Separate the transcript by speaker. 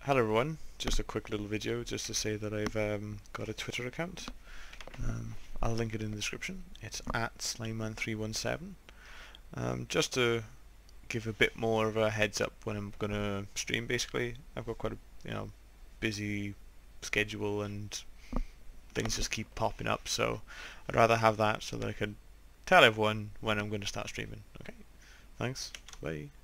Speaker 1: Hello everyone, just a quick little video just to say that I've got a Twitter account. I'll link it in the description. It's at Slimeman317. Just to give a bit more of a heads up when I'm gonna stream. Basically, I've got quite a busy schedule and things just keep popping up, so I'd rather have that so that I can tell everyone when I'm going to start streaming. Okay, thanks, bye.